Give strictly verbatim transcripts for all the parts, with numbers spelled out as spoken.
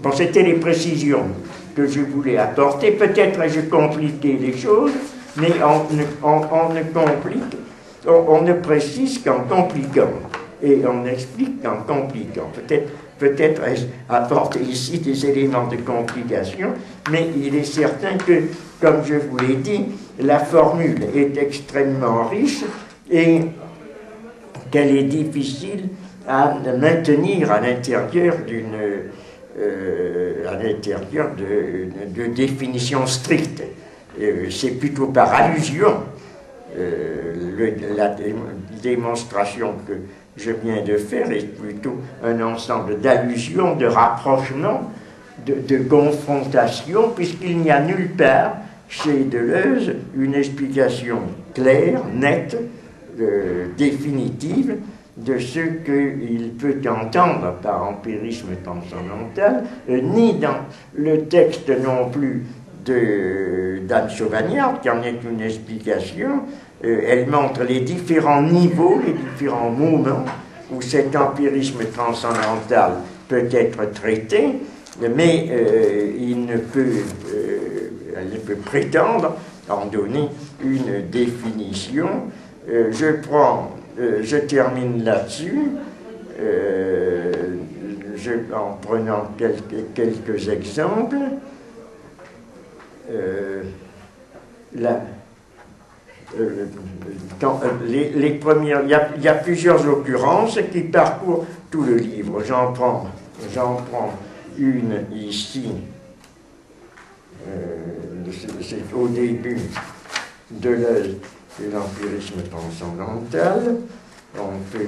Bon, c'était les précisions que je voulais apporter. Peut-être ai-je compliqué les choses, mais on ne, on, on ne complique, on, on ne précise qu'en compliquant. Et on explique qu'en compliquant. Peut-être peut-être ai-je apporté ici des éléments de complication, mais il est certain que, comme je vous l'ai dit, la formule est extrêmement riche et qu'elle est difficile à maintenir à l'intérieur d'une euh, à l'intérieur de, de, de définitions strictes. Euh, c'est plutôt par allusion, euh, le, la dé, démonstration que je viens de faire est plutôt un ensemble d'allusions, de rapprochements, de, de confrontations, puisqu'il n'y a nulle part chez Deleuze une explication claire, nette, euh, définitive de ce qu'il peut entendre par empirisme transcendantal, euh, ni dans le texte non plus d'Anne Sauvagnarde, qui en est une explication. Euh, elle montre les différents niveaux, les différents moments où cet empirisme transcendantal peut être traité, mais euh, il ne peut, euh, elle ne peut prétendre en donner une définition. Euh, je prends, euh, je termine là-dessus, euh, en prenant quelques, quelques exemples. Euh, la, euh, quand, euh, les, les premières, il y, a, il y a plusieurs occurrences qui parcourent tout le livre. J'en prends, j'en prends une ici. Euh, c'est au début de l'empirisme transcendantal. On peut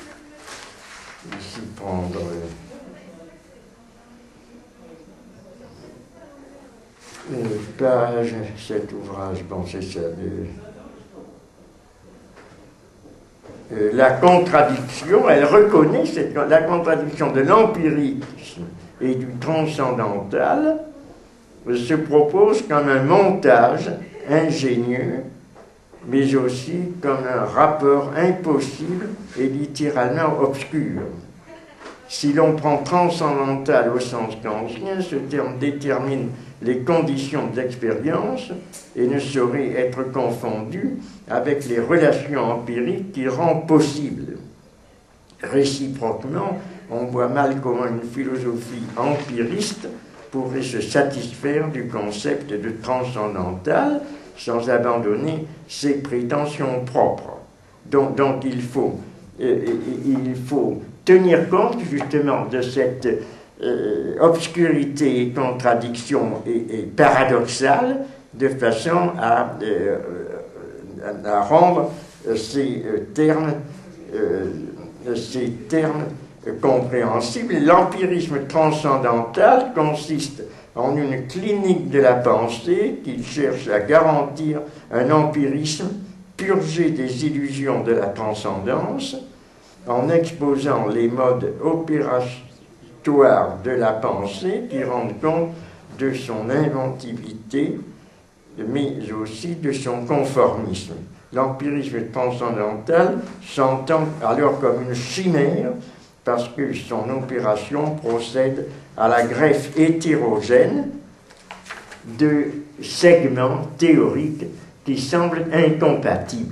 ici prendre une page, cet ouvrage, bon c'est ça, de, euh, la contradiction, elle reconnaît cette, la contradiction de l'empirisme et du transcendantal, se propose comme un montage ingénieux, mais aussi comme un rapport impossible et littéralement obscur. Si l'on prend transcendantal au sens kantien, ce terme détermine les conditions de l'expérience et ne saurait être confondu avec les relations empiriques qui rendent possible. Réciproquement, on voit mal comment une philosophie empiriste pourrait se satisfaire du concept de transcendantal sans abandonner ses prétentions propres. Donc, donc il faut, euh, il faut tenir compte justement de cette euh, obscurité et contradiction et, et paradoxale de façon à, euh, à rendre ces termes, euh, ces termes compréhensibles. L'empirisme transcendantal consiste en une clinique de la pensée qui cherche à garantir un empirisme purgé des illusions de la transcendance, en exposant les modes opératoires de la pensée qui rendent compte de son inventivité, mais aussi de son conformisme. L'empirisme transcendantal s'entend alors comme une chimère parce que son opération procède à la greffe hétérogène de segments théoriques qui semblent incompatibles.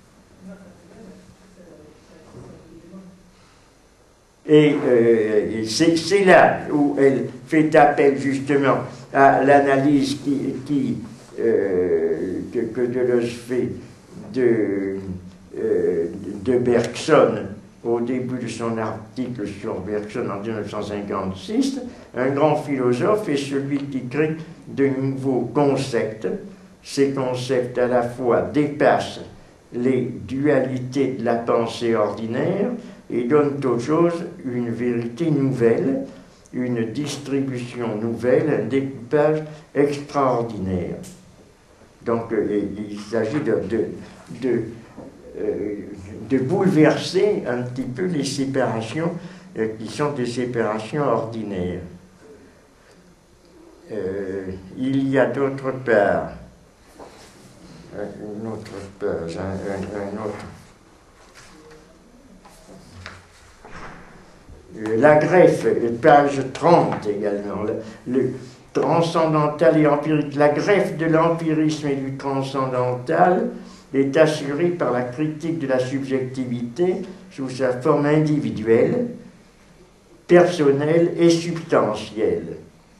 Et euh, c'est là où elle fait appel justement à l'analyse qui, qui, euh, que, que Deleuze fait de, euh, de Bergson au début de son article sur Bergson en mille neuf cent cinquante-six. Un grand philosophe est celui qui crée de nouveaux concepts. Ces concepts à la fois dépassent les dualités de la pensée ordinaire et donnent aux choses une vérité nouvelle, une distribution nouvelle, un découpage extraordinaire. Donc euh, il s'agit de, de, de, euh, de bouleverser un petit peu les séparations euh, qui sont des séparations ordinaires. Euh, il y a d'autre part une autre page, un, un, un autre. Euh, la greffe, page trente également, le, le transcendantal et empirique. La greffe de l'empirisme et du transcendantal est assurée par la critique de la subjectivité sous sa forme individuelle, personnelle et substantielle.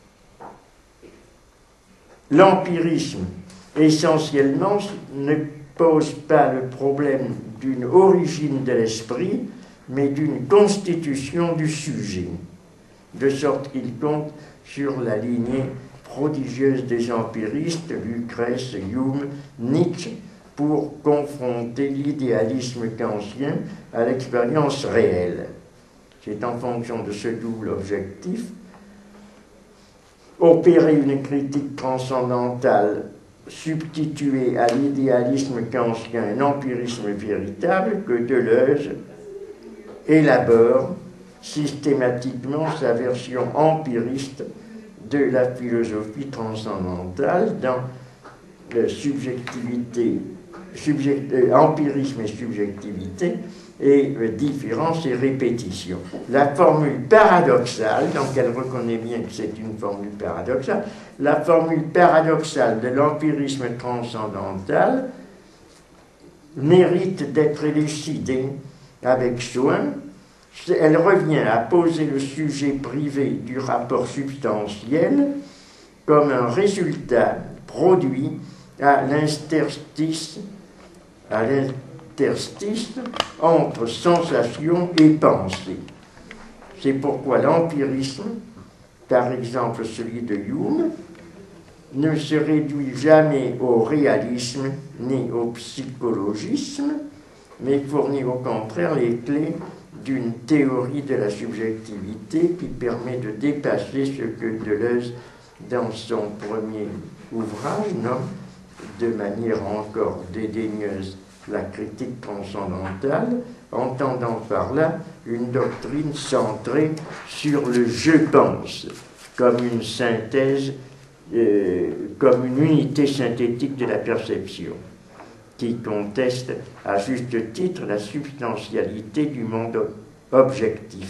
L'empirisme, essentiellement, ne pose pas le problème d'une origine de l'esprit, mais d'une constitution du sujet, de sorte qu'il compte sur la lignée prodigieuse des empiristes, Lucrèce, Hume, Nietzsche, pour confronter l'idéalisme kantien à l'expérience réelle. C'est en fonction de ce double objectif, opérer une critique transcendantale substituée à l'idéalisme kantien un empirisme véritable, que Deleuze élabore systématiquement sa version empiriste de la philosophie transcendantale dans euh, subjectivité, subject, euh, empirisme et subjectivité, et euh, différence et répétition. La formule paradoxale, donc elle reconnaît bien que c'est une formule paradoxale, la formule paradoxale de l'empirisme transcendantal mérite d'être élucidée avec soin. Elle revient à poser le sujet privé du rapport substantiel comme un résultat produit à l'interstice, à l'interstice entre sensation et pensée. C'est pourquoi l'empirisme, par exemple celui de Hume, ne se réduit jamais au réalisme ni au psychologisme, mais fournit au contraire les clés d'une théorie de la subjectivité qui permet de dépasser ce que Deleuze, dans son premier ouvrage, nomme de manière encore dédaigneuse la critique transcendantale, entendant par là une doctrine centrée sur le « je pense » comme une synthèse, euh, comme une unité synthétique de la perception, qui conteste à juste titre la substantialité du monde objectif,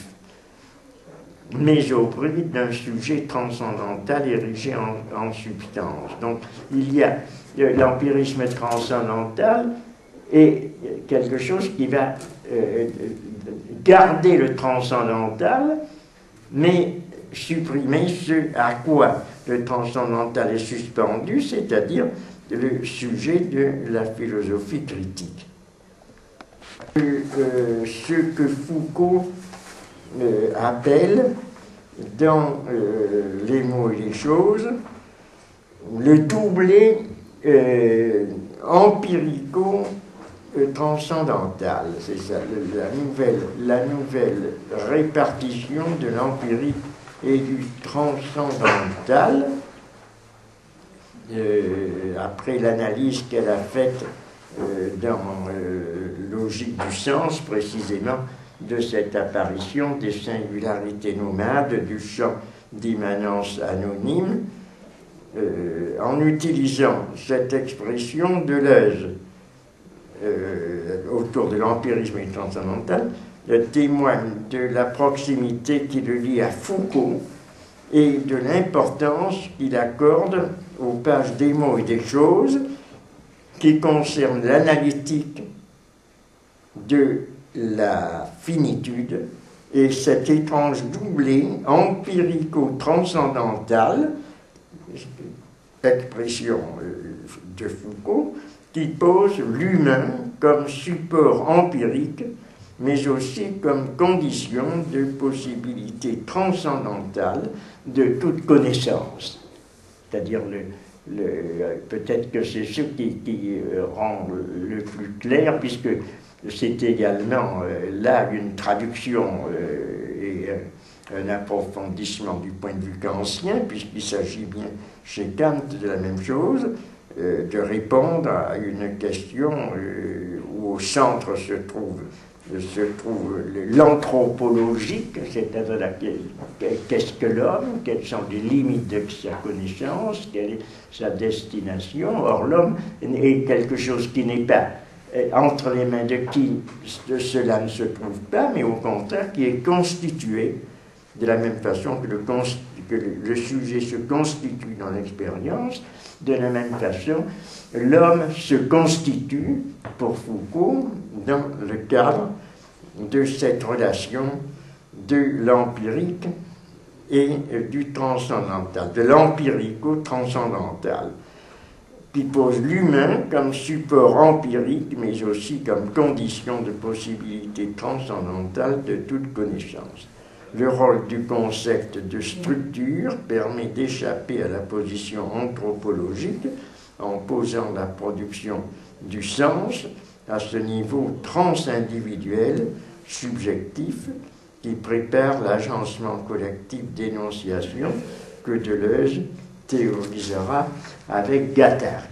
mais au prix d'un sujet transcendantal érigé en, en substance. Donc il y a euh, l'empirisme transcendantal et quelque chose qui va euh, garder le transcendantal, mais supprimer ce à quoi le transcendantal est suspendu, c'est-à-dire le sujet de la philosophie critique. Euh, euh, ce que Foucault euh, appelle, dans euh, Les mots et les choses, le doublé euh, empirico-transcendantal. C'est ça, la nouvelle, la nouvelle répartition de l'empirique et du transcendantal. Euh, après l'analyse qu'elle a faite euh, dans euh, Logique du sens, précisément, de cette apparition des singularités nomades du champ d'immanence anonyme, euh, en utilisant cette expression de Deleuze euh, autour de l'empirisme et transcendantal, témoigne de la proximité qui le lie à Foucault et de l'importance qu'il accorde aux pages des mots et des choses qui concernent l'analytique de la finitude et cet étrange doublé empirico-transcendantal, expression de Foucault, qui pose l'humain comme support empirique, mais aussi comme condition de possibilité transcendantale de toute connaissance. C'est-à-dire, le, le, peut-être que c'est ce qui, qui rend le plus clair, puisque c'est également euh, là une traduction euh, et euh, un approfondissement du point de vue kantien, puisqu'il s'agit bien chez Kant de la même chose, euh, de répondre à une question euh, où au centre se trouve se trouve l'anthropologique, c'est-à-dire qu'est-ce que l'homme, quelles sont les limites de sa connaissance, quelle est sa destination. Or, l'homme est quelque chose qui n'est pas entre les mains de qui cela ne se trouve pas, mais au contraire qui est constitué de la même façon que le, que le, le sujet se constitue dans l'expérience, de la même façon, l'homme se constitue, pour Foucault, dans le cadre de cette relation de l'empirique et du transcendantal, de l'empirico-transcendantal, qui pose l'humain comme support empirique, mais aussi comme condition de possibilité transcendantale de toute connaissance. Le rôle du concept de structure permet d'échapper à la position anthropologique en posant la production du sens à ce niveau transindividuel, subjectif, qui prépare l'agencement collectif d'énonciation que Deleuze théorisera avec Guattari.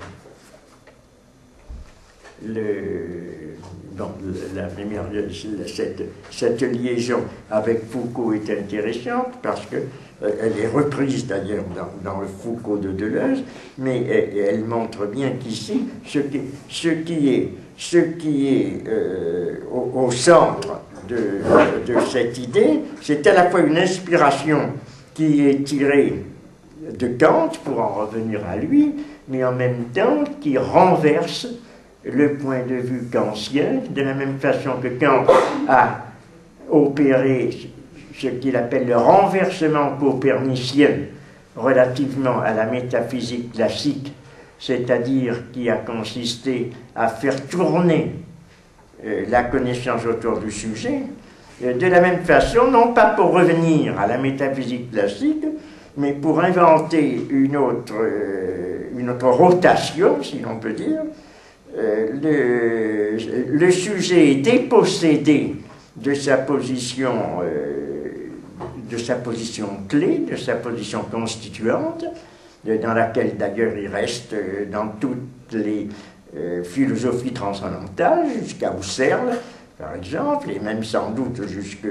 Le, bon, la première, cette, cette liaison avec Foucault est intéressante parce que euh, elle est reprise d'ailleurs dans, dans le Foucault de Deleuze, mais elle, elle montre bien qu'ici, ce qui, ce qui est, ce qui est euh, au, au centre de, de cette idée, c'est à la fois une inspiration qui est tirée de Kant, pour en revenir à lui, mais en même temps qui renverse le point de vue kantien, de la même façon que Kant a opéré ce qu'il appelle le renversement copernicien relativement à la métaphysique classique, c'est-à-dire qui a consisté à faire tourner euh, la connaissance autour du sujet, euh, de la même façon, non pas pour revenir à la métaphysique classique, mais pour inventer une autre, euh, une autre rotation, si l'on peut dire. Euh, le, le sujet est dépossédé de sa position, euh, de sa position clé, de sa position constituante, euh, dans laquelle d'ailleurs il reste euh, dans toutes les euh, philosophies transcendantales, jusqu'à Husserl, par exemple, et même sans doute jusqu'à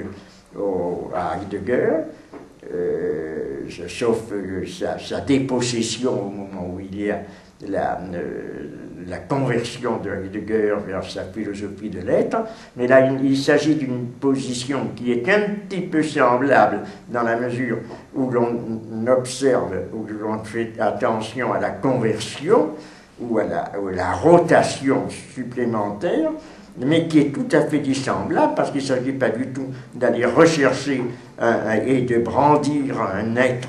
Heidegger. Euh, sauf euh, sa, sa dépossession au moment où il y a la, euh, la conversion de Heidegger vers sa philosophie de l'être, mais là il, il s'agit d'une position qui est un petit peu semblable dans la mesure où l'on observe, où l'on fait attention à la conversion ou à la, ou à la rotation supplémentaire, mais qui est tout à fait dissemblable, parce qu'il ne s'agit pas du tout d'aller rechercher un, un, et de brandir un être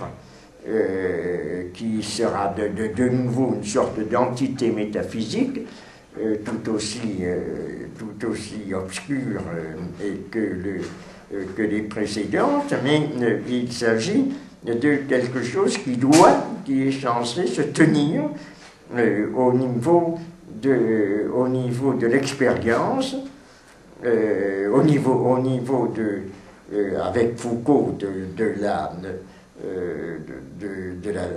euh, qui sera de, de, de nouveau une sorte d'entité métaphysique, euh, tout, aussi, euh, tout aussi obscure euh, et que, le, euh, que les précédentes, mais euh, il s'agit de quelque chose qui doit, qui est censé se tenir euh, au niveau De, au niveau de l'expérience, euh, au niveau, au niveau de, euh, avec Foucault, de, de la, euh, de, de, de, la,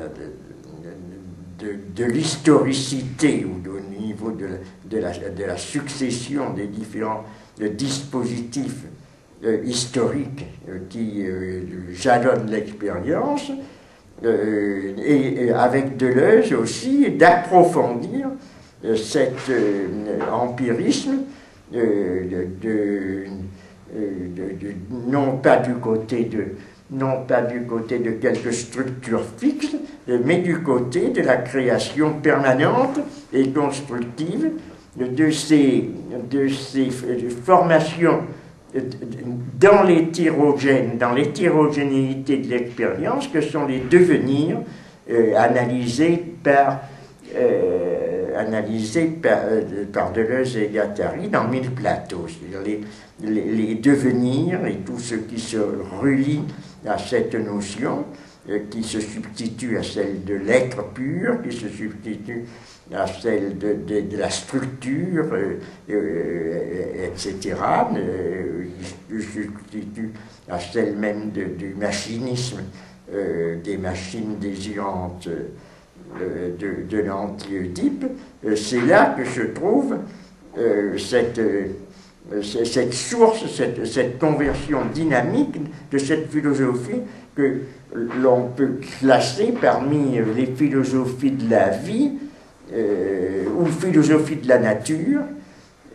de, de, de l'historicité, ou de, au niveau de la, de, la, de la succession des différents dispositifs euh, historiques euh, qui euh, jalonnent l'expérience, euh, et, et avec Deleuze aussi, d'approfondir cet euh, empirisme, euh, de, de, de, de, non pas du côté de non pas du côté de quelques structures fixes, mais du côté de la création permanente et constructive de ces, de ces formations dans l'hétérogène, dans l'hétérogénéité de l'expérience, que sont les devenirs euh, analysés par Euh, analysé par, euh, par Deleuze et Guattari dans Mille plateaux, c'est-à-dire les, les, les devenirs et tout ce qui se relie à cette notion, euh, qui se substitue à celle de l'être pur, qui se substitue à celle de, de, de la structure, euh, euh, et cetera, euh, qui se substitue à celle même de, du machinisme, euh, des machines désirantes, euh, de, de l'anti-Oedipe, c'est là que se trouve euh, cette, euh, cette source, cette, cette conversion dynamique de cette philosophie que l'on peut classer parmi les philosophies de la vie euh, ou philosophie de la nature,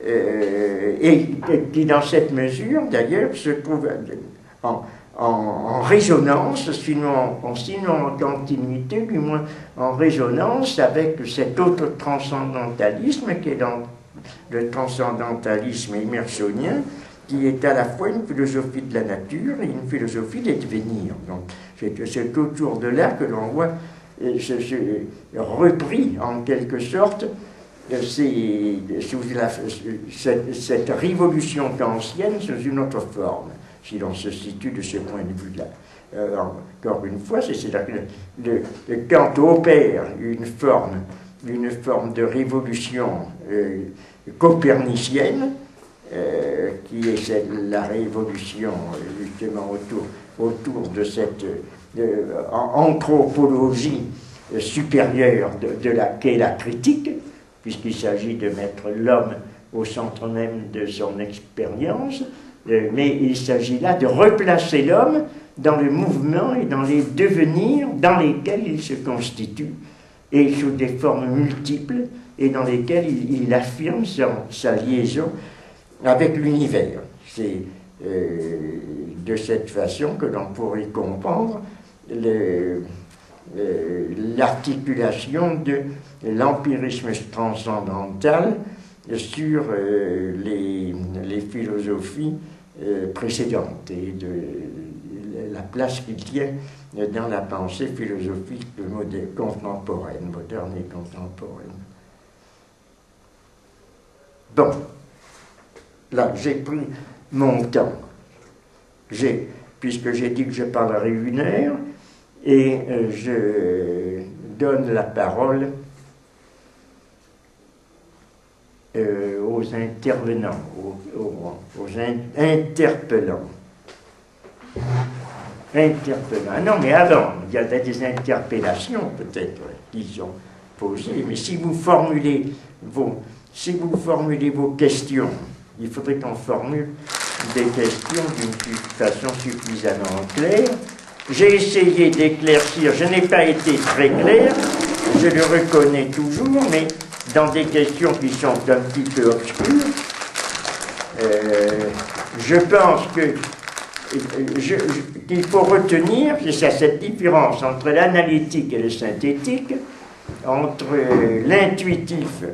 euh, et qui, dans cette mesure, d'ailleurs, se trouve en, en, en résonance, sinon en, sinon en continuité, du moins en résonance avec cet autre transcendantalisme qui est dans le transcendantalisme émersonien, qui est à la fois une philosophie de la nature et une philosophie des devenirs. Donc, c'est autour de là que l'on voit ce, ce, repris, en quelque sorte, c'est, sous la, cette, cette révolution kantienne sous une autre forme, si l'on se situe de ce point de vue-là. Euh, encore une fois, c'est là que le, le Kant opère une forme, une forme de révolution euh, copernicienne, euh, qui est celle, la révolution justement autour, autour de cette de, anthropologie supérieure de, de la, qu'est la critique, puisqu'il s'agit de mettre l'homme au centre même de son expérience, euh, mais il s'agit là de replacer l'homme dans le mouvement et dans les devenirs dans lesquels il se constitue, et sous des formes multiples, et dans lesquelles il, il affirme son, sa liaison avec l'univers. C'est euh, de cette façon que l'on pourrait comprendre le, euh, l'articulation de l'empirisme transcendantal sur euh, les, les philosophies euh, précédentes et de la place qu'il tient dans la pensée philosophique moderne, contemporaine, moderne et contemporaine. Bon, là, j'ai pris mon temps, j'ai, puisque j'ai dit que je parlerai une heure, et euh, je donne la parole euh, aux intervenants, aux, aux, aux in, interpellants. Interpellants. Non, mais avant, il y a des interpellations peut-être qui sont posées, mais si vous formulez vos, si vous formulez vos questions, il faudrait qu'on formule des questions d'une façon suffisamment claire. J'ai essayé d'éclaircir, je n'ai pas été très clair, je le reconnais toujours, mais dans des questions qui sont un petit peu obscures, euh, je pense que je, je, qu'il faut retenir, c'est ça, cette différence entre l'analytique et le synthétique, entre euh, l'intuitif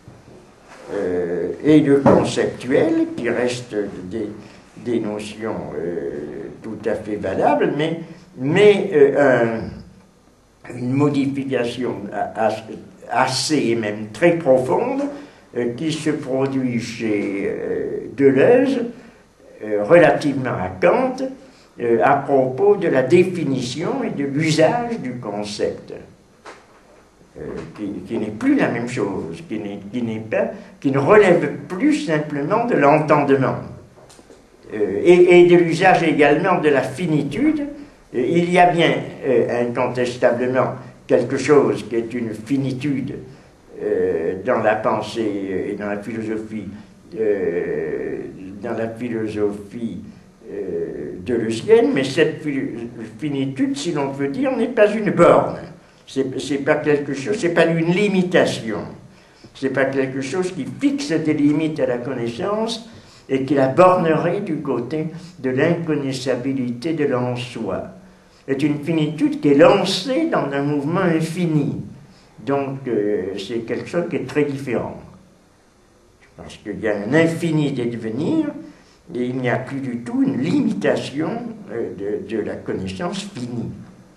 euh, et le conceptuel, qui restent des, des notions euh, tout à fait valables, mais, mais euh, un, une modification assez et même très profonde euh, qui se produit chez euh, Deleuze, euh, relativement à Kant, euh, à propos de la définition et de l'usage du concept. Euh, qui, qui n'est plus la même chose, qui, n'est, qui, n'est pas, qui ne relève plus simplement de l'entendement. Euh, et, et de l'usage également de la finitude. Euh, il y a bien euh, incontestablement quelque chose qui est une finitude euh, dans la pensée et dans la philosophie, euh, dans la philosophie euh, deleuzienne, mais cette finitude, si l'on peut dire, n'est pas une borne. C'est, c'est pas quelque chose, c'est pas une limitation. C'est pas quelque chose qui fixe des limites à la connaissance et qui la bornerait du côté de l'inconnaissabilité de l'en-soi. C'est une finitude qui est lancée dans un mouvement infini. Donc, euh, c'est quelque chose qui est très différent. Parce qu'il y a un infini des devenirs et il n'y a plus du tout une limitation euh, de, de la connaissance finie.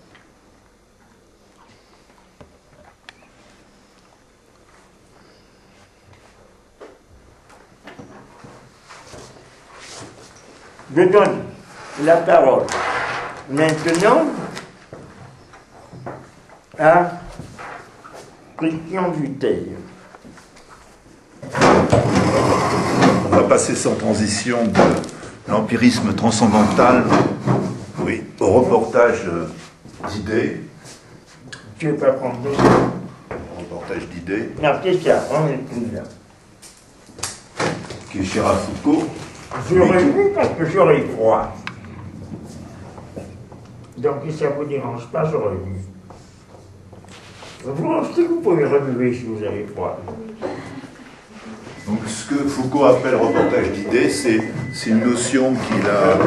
Je donne la parole maintenant à Christian Vuittel. On va passer sans transition de l'empirisme transcendantal, oui, au reportage d'idées. Tu veux pas prendre ça? Reportage d'idées. Non, c'est ça, on est plus là. Qui est cher à Foucault. J'aurais vu parce que j'aurais froid. Donc, si ça ne vous dérange pas, j'aurais vu. Vous aussi, vous pouvez remuer si vous avez froid. Donc ce que Foucault appelle reportage d'idées, c'est une notion qu'il a...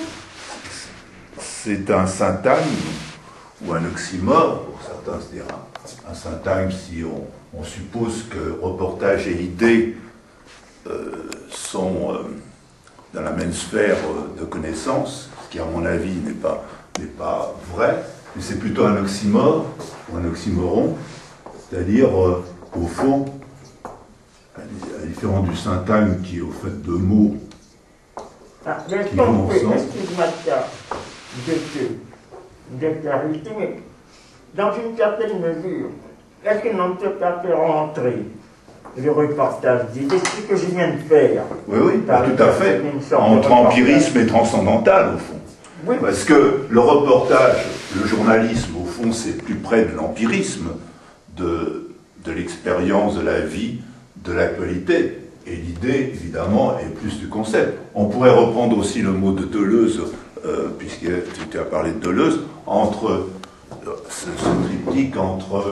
C'est un syntagme, ou un oxymore, pour certains se dira un syntagme si on, on suppose que reportage et idée euh, sont euh, dans la même sphère de connaissance, ce qui à mon avis n'est pas, n'est pas vrai, mais c'est plutôt un oxymore, ou un oxymoron, c'est-à-dire, euh, au fond, à la différence du syntagme qui est au fait de mots ah, qui vont ensemble. Excuse-moi de, de, de clarité, mais dans une certaine mesure, est-ce que l'on ne peut pas faire rentrer le reportage d'idées, ce que je viens de faire? Oui, oui, bah, tout à fait, entre empirisme et transcendantal, au fond. Oui. Parce que le reportage, le journalisme, au fond, c'est plus près de l'empirisme, de, de l'expérience, de la vie, de l'actualité. Et l'idée, évidemment, est plus du concept. On pourrait reprendre aussi le mot de Deleuze, euh, puisque tu as parlé de Deleuze, entre euh, ce, ce triptyque entre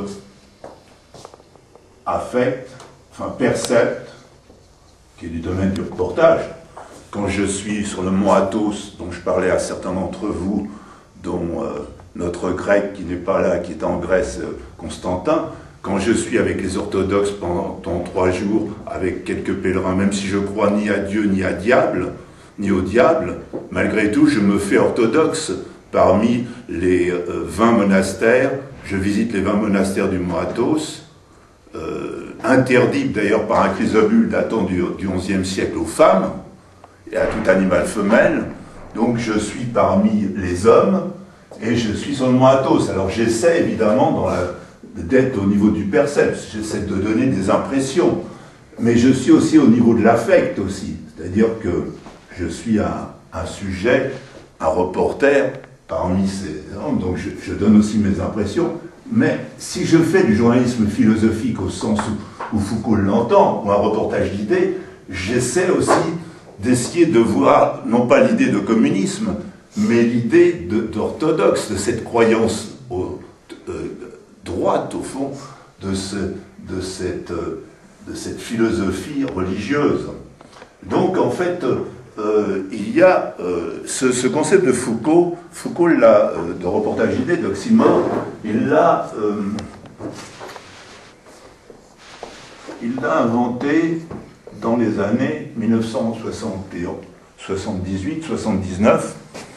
affect, enfin percept, qui est du domaine du reportage. Quand je suis sur le mont Athos, dont je parlais à certains d'entre vous, dont euh, notre grec qui n'est pas là, qui est en Grèce, euh, Constantin, quand je suis avec les orthodoxes pendant, pendant trois jours, avec quelques pèlerins, même si je crois ni à Dieu ni à diable, ni au diable, malgré tout, je me fais orthodoxe. Parmi les euh, vingt monastères, je visite les vingt monastères du mont Athos, euh, interdits d'ailleurs par un chrysobule datant du, du onzième siècle aux femmes, et à tout animal femelle. Donc je suis parmi les hommes, et je suis sur le mont Athos. Alors j'essaie évidemment dans la d'être au niveau du percept, j'essaie de donner des impressions, mais je suis aussi au niveau de l'affect aussi, c'est-à-dire que je suis un, un sujet, un reporter parmi ces hommes, donc je, je donne aussi mes impressions, mais si je fais du journalisme philosophique au sens où, où Foucault l'entend, ou un reportage d'idées, j'essaie aussi d'essayer de voir, non pas l'idée de communisme, mais l'idée d'orthodoxe, de, de cette croyance au, euh, droite, au fond, de, ce, de, cette, de cette philosophie religieuse. Donc, en fait, euh, il y a euh, ce, ce concept de Foucault, Foucault l'a, euh, de reportage d'idées, d'oxymore, il l'a euh, il l'a inventé dans les années mille neuf cent soixante-dix-huit soixante-dix-neuf,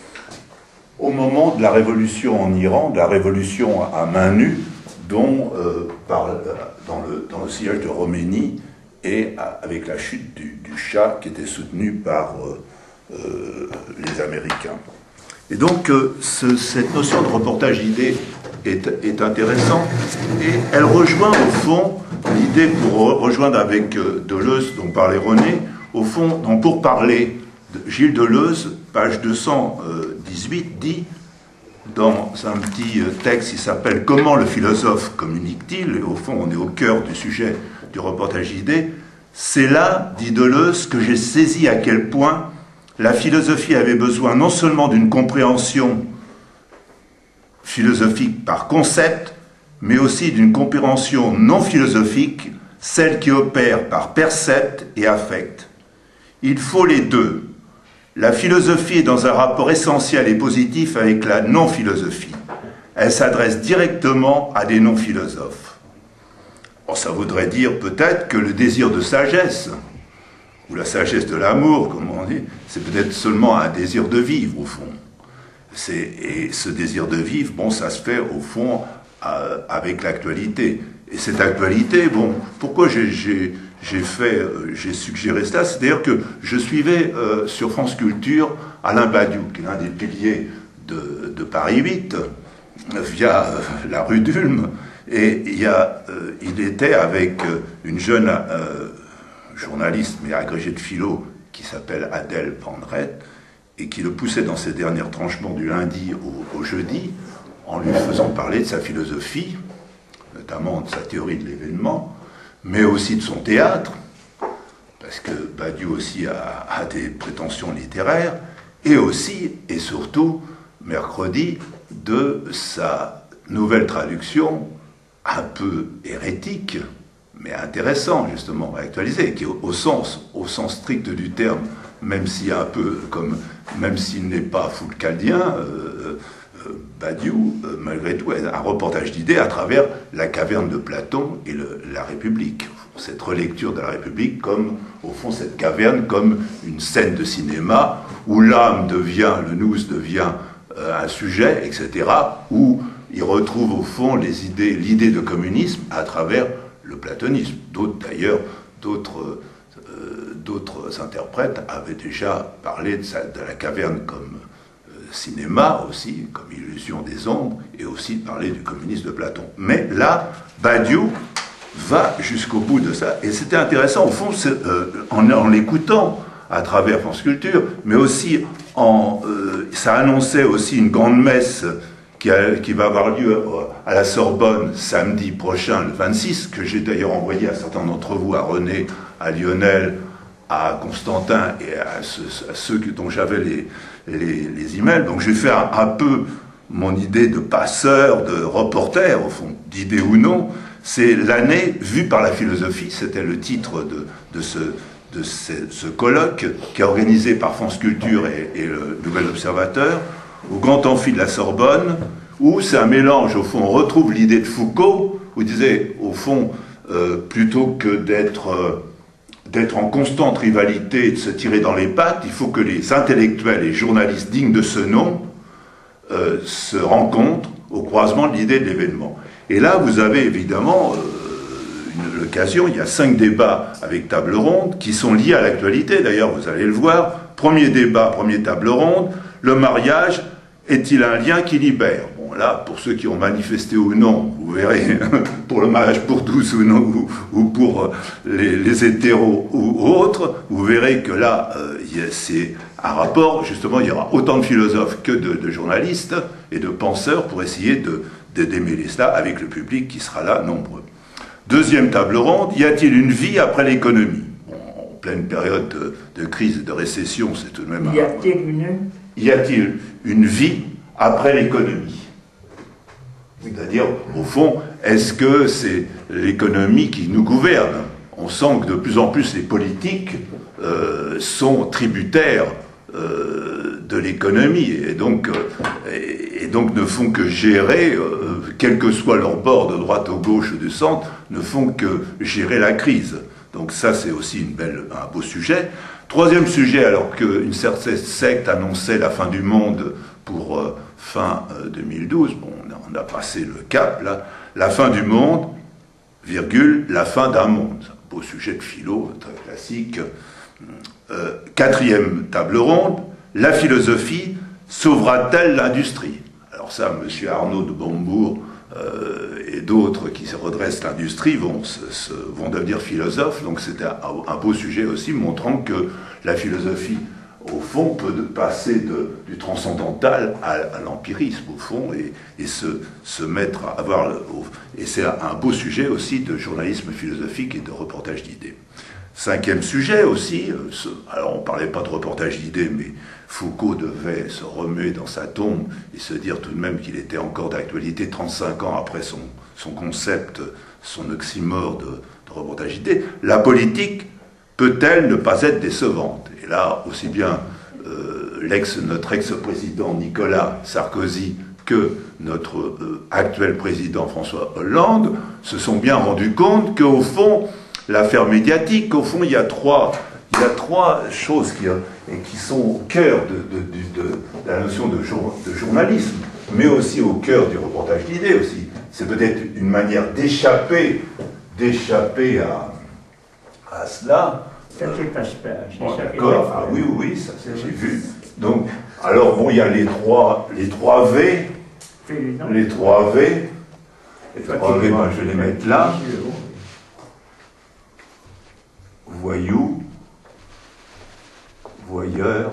au moment de la révolution en Iran, de la révolution à main nue, dont euh, par, dans, le, dans le siège de Khomeini et à, avec la chute du, du Shah qui était soutenu par euh, euh, les Américains. Et donc euh, ce, cette notion de reportage d'idées est, est intéressante et elle rejoint au fond l'idée, pour rejoindre avec euh, Deleuze dont parlait René, au fond, donc pour parler de Gilles Deleuze, page deux cent dix-huit, dit dans un petit texte qui s'appelle « Comment le philosophe communique-t-il » et au fond, on est au cœur du sujet du reportage d'idées. « C'est là, dit Deleuze, que j'ai saisi à quel point la philosophie avait besoin non seulement d'une compréhension philosophique par concept, mais aussi d'une compréhension non philosophique, celle qui opère par percept et affect. Il faut les deux. La philosophie est dans un rapport essentiel et positif avec la non-philosophie. Elle s'adresse directement à des non-philosophes. Bon, ça voudrait dire peut-être que le désir de sagesse, ou la sagesse de l'amour, comme on dit, c'est peut-être seulement un désir de vivre, au fond. Et ce désir de vivre, bon, ça se fait, au fond, euh, avec l'actualité. Et cette actualité, bon, pourquoi j'ai fait, euh, j'ai suggéré cela, c'est-à-dire que je suivais euh, sur France Culture Alain Badiou, qui est l'un des piliers de, de Paris huit, via euh, la rue d'Ulm, et il, y a, euh, il était avec euh, une jeune euh, journaliste, mais agrégée de philo, qui s'appelle Adèle Pendrette, et qui le poussait dans ses derniers tranchements du lundi au, au jeudi, en lui faisant parler de sa philosophie, notamment de sa théorie de l'événement, mais aussi de son théâtre, parce que Badiou aussi a, a des prétentions littéraires, et aussi, et surtout, mercredi, de sa nouvelle traduction, un peu hérétique, mais intéressant, justement, actualisé, qui est au, au sens, au sens strict du terme, même s'il un peu comme, même s'il n'est pas foulcaldien, euh, euh, Badiou, euh, malgré tout, est un reportage d'idées à travers la caverne de Platon et le, la République. Cette relecture de la République comme, au fond, cette caverne comme une scène de cinéma où l'âme devient, le nous devient euh, un sujet, et cetera, où il retrouve, au fond, les idées, l'idée de communisme à travers le platonisme. D'autres, d'ailleurs, d'autres... Euh, d'autres interprètes avaient déjà parlé de, sa, de la caverne comme euh, cinéma aussi, comme illusion des ombres, et aussi parler du communisme de Platon. Mais là, Badiou va jusqu'au bout de ça, et c'était intéressant, au fond, euh, en, en l'écoutant à travers France Culture, mais aussi, en, euh, ça annonçait aussi une grande messe qui, a, qui va avoir lieu à la Sorbonne samedi prochain, le vingt-six, que j'ai d'ailleurs envoyé à certains d'entre vous, à René, à Lionel, à Constantin et à ceux, à ceux dont j'avais les, les, les emails. Donc je vais faire un, un peu mon idée de passeur, de reporter, au fond, d'idée ou non. C'est l'année vue par la philosophie, c'était le titre de, de, ce, de ce, ce colloque qui est organisé par France Culture et, et le Nouvel Observateur, au Grand Amphi de la Sorbonne, où c'est un mélange, au fond, on retrouve l'idée de Foucault, où il disait, au fond, euh, plutôt que d'être... Euh, d'être en constante rivalité et de se tirer dans les pattes, il faut que les intellectuels et journalistes dignes de ce nom euh, se rencontrent au croisement de l'idée de l'événement. Et là, vous avez évidemment euh, l'occasion, il y a cinq débats avec table ronde qui sont liés à l'actualité, d'ailleurs vous allez le voir. Premier débat, premier table ronde, le mariage est-il un lien qui libère? Bon là, pour ceux qui ont manifesté ou non, vous verrez, pour le mariage pour tous ou non, ou, ou pour les, les hétéros ou autres, vous verrez que là, euh, c'est un rapport, justement, il y aura autant de philosophes que de, de journalistes et de penseurs pour essayer de, de démêler cela avec le public qui sera là nombreux. Deuxième table ronde, y a-t-il une vie après l'économie? Bon, en pleine période de, de crise et de récession, c'est tout de même... Y a-t-il une... Y a-t-il une vie après l'économie? C'est-à-dire, au fond, est-ce que c'est l'économie qui nous gouverne? On sent que de plus en plus les politiques euh, sont tributaires euh, de l'économie et donc, euh, et, et donc ne font que gérer, euh, quel que soit leur bord de droite ou gauche ou du centre, ne font que gérer la crise. Donc ça, c'est aussi une belle, un beau sujet. Troisième sujet, alors qu'une certaine secte annonçait la fin du monde pour euh, fin euh, deux mille douze, bon, on a, on a passé le cap, là, la fin du monde, virgule, la fin d'un monde. Un beau sujet de philo, très classique. Euh, quatrième table ronde, la philosophie sauvera-t-elle l'industrie? Alors ça, M. Arnaud de Bombourg euh, et d'autres qui se redressent l'industrie vont, se, se, vont devenir philosophes, donc c'était un, un beau sujet aussi, montrant que la philosophie, au fond, peut passer de, du transcendantal à, à l'empirisme, au fond, et, et se, se mettre à avoir... Le, et c'est un beau sujet aussi de journalisme philosophique et de reportage d'idées. Cinquième sujet aussi, alors on ne parlait pas de reportage d'idées, mais Foucault devait se remuer dans sa tombe et se dire tout de même qu'il était encore d'actualité trente-cinq ans après son, son concept, son oxymore de, de reportage d'idées. La politique peut-elle ne pas être décevante? Et là, aussi bien euh, l'ex, notre ex-président Nicolas Sarkozy que notre euh, actuel président François Hollande se sont bien rendus compte qu'au fond, l'affaire médiatique, au fond, il y a trois, il y a trois choses qui, et qui sont au cœur de, de, de, de la notion de, jour, de journalisme, mais aussi au cœur du reportage d'idées aussi. C'est peut-être une manière d'échapper, d'échapper à, à cela. Ça ne passe pas. Bon, d'accord, ah oui, oui, ça j'ai vu. Donc, alors bon, il y a les trois, les trois V, les trois V, les trois V, ben, je vais les mettre là. Voyou, voyeur,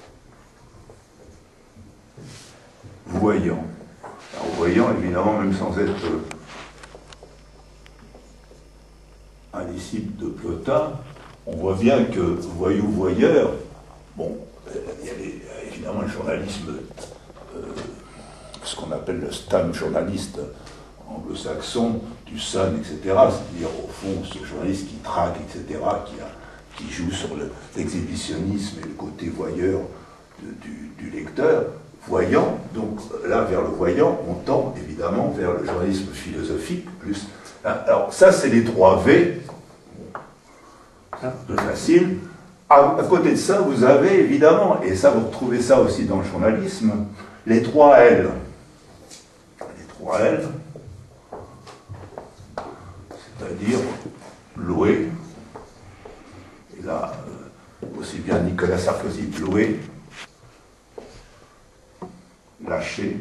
voyant. Alors, voyant, évidemment, même sans être un disciple de Plotin, on voit bien que voyou, voyeur, bon, il y a les, évidemment le journalisme, euh, ce qu'on appelle le stam journaliste anglo-saxon du Sun, et cetera. C'est-à-dire, au fond, ce journaliste qui traque, et cetera, qui, a, qui joue sur l'exhibitionnisme et le côté voyeur de, du, du lecteur, voyant. Donc là, vers le voyant, on tend évidemment vers le journalisme philosophique. Plus. Alors, ça, c'est les trois V. Un peu facile. À, à côté de ça, vous avez évidemment, et ça, vous retrouvez ça aussi dans le journalisme, les trois L. Les trois L. C'est-à-dire louer, et là, euh, aussi bien Nicolas Sarkozy, louer, lâcher,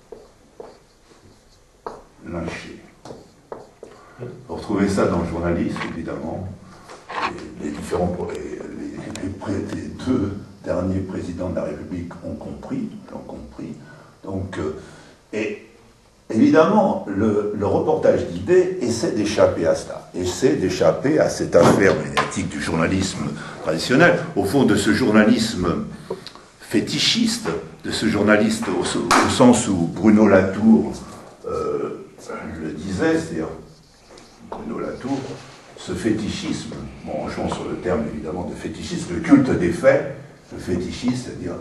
lyncher. Vous retrouvez ça dans le journalisme, évidemment. Les, les différents, les, les, les deux derniers présidents de la République ont compris, l'ont compris. Donc, euh, et évidemment, le, le reportage d'idées essaie d'échapper à cela, essaie d'échapper à cette affaire médiatique du journalisme traditionnel, au fond de ce journalisme fétichiste, de ce journaliste au, au sens où Bruno Latour euh, le disait, c'est-à-dire Bruno Latour, ce fétichisme, bon, on change sur le terme évidemment de fétichisme, le culte des faits, le fétichisme, c'est-à-dire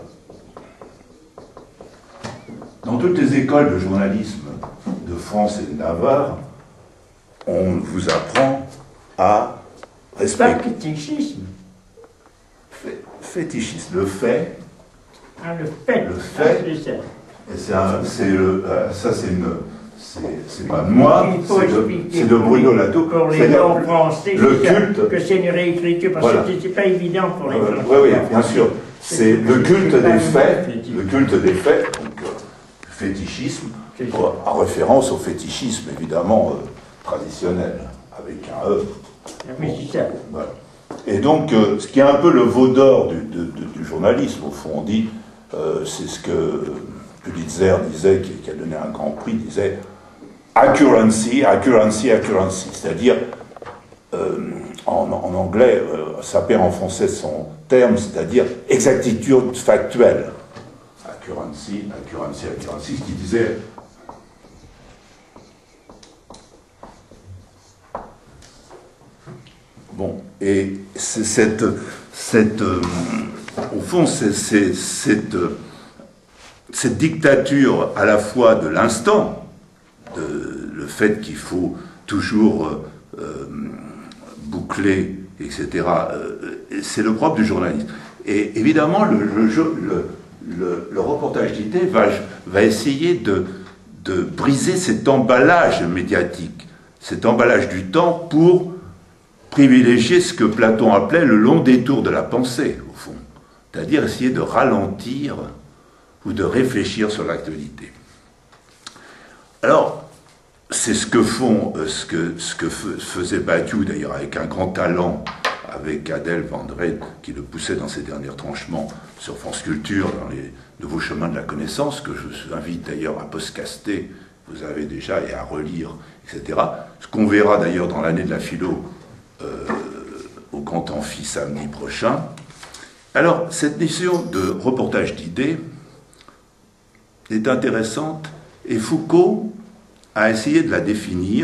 dans toutes les écoles de journalisme de France et de Navarre, on vous apprend à respecter. Pas fétichisme. Fétichisme, le fait. Ah, le fait. Le fait. Ah, et c'est un, c'est le, euh, ça, c'est une. C'est pas de moi, c'est de, de Bruno Latour. Pour les non-français, le culte. Que c'est une réécriture, parce voilà. que c'est pas évident pour les euh, Français. Oui, oui, bien sûr. C'est le culte des faits, le culte des faits, donc euh, fétichisme, en référence au fétichisme évidemment euh, traditionnel, avec un E. Oui, c'est ça. Voilà. Et donc, euh, ce qui est un peu le veau d'or du, de, de, du journalisme, au fond, on dit, euh, c'est ce que Pulitzer disait, qui, qui a donné un grand prix, disait accuracy, accuracy, accuracy, c'est-à-dire, euh, en, en anglais, euh, ça perd en français son terme, c'est-à-dire exactitude factuelle. Accuracy, accuracy, accuracy, ce qui disait. Bon, et c'est cette, cette euh, au fond, c'est, c'est, cette, cette dictature à la fois de l'instant, de, le fait qu'il faut toujours euh, boucler, et cetera, euh, c'est le propre du journalisme. Et évidemment, le, le, le, le, le reportage d'idées va, va essayer de, de briser cet emballage médiatique, cet emballage du temps pour privilégier ce que Platon appelait le long détour de la pensée, au fond. C'est-à-dire essayer de ralentir ou de réfléchir sur l'actualité. Alors, c'est ce que font, ce que, ce que faisait Badiou, d'ailleurs, avec un grand talent, avec Adèle Vendredi, qui le poussait dans ses derniers tranchements sur France Culture, dans les nouveaux chemins de la connaissance, que je vous invite d'ailleurs à postcaster, vous avez déjà, et à relire, et cetera. Ce qu'on verra d'ailleurs dans l'année de la philo, Euh, au Grand Amphi samedi prochain. Alors, cette notion de reportage d'idées est intéressante et Foucault a essayé de la définir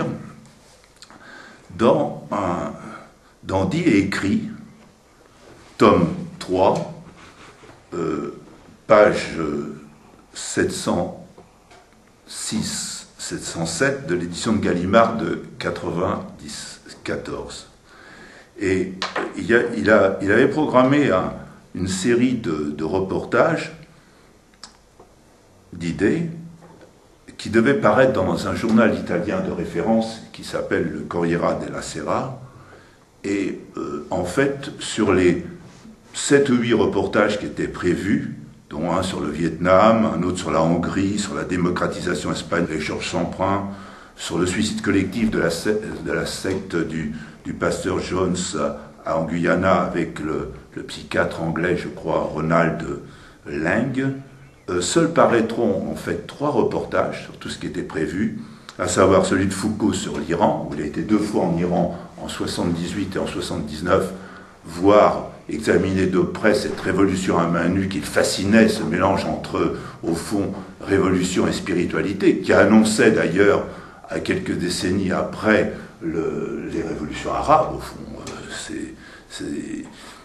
dans, un, dans Dit et écrit, tome trois, euh, page sept cent six sept cent sept de l'édition de Gallimard de quatre-vingt-quatorze. Et il, a, il, a, il avait programmé un, une série de, de reportages, d'idées, qui devaient paraître dans un journal italien de référence qui s'appelle le Corriere della Sera. Et euh, en fait, sur les sept ou huit reportages qui étaient prévus, dont un sur le Vietnam, un autre sur la Hongrie, sur la démocratisation espagnole et Georges Semprin, sur le suicide collectif de la, de la secte du, du pasteur Jones à, en Guyana avec le, le psychiatre anglais, je crois, Ronald Lang, euh, seuls paraîtront en fait trois reportages sur tout ce qui était prévu, à savoir celui de Foucault sur l'Iran, où il a été deux fois en Iran en soixante-dix-huit et en soixante-dix-neuf, voir, examiner de près cette révolution à main nue qu'il fascinait, ce mélange entre, au fond, révolution et spiritualité, qui annonçait d'ailleurs à quelques décennies après le, les révolutions arabes, au fond. C'est, c'est,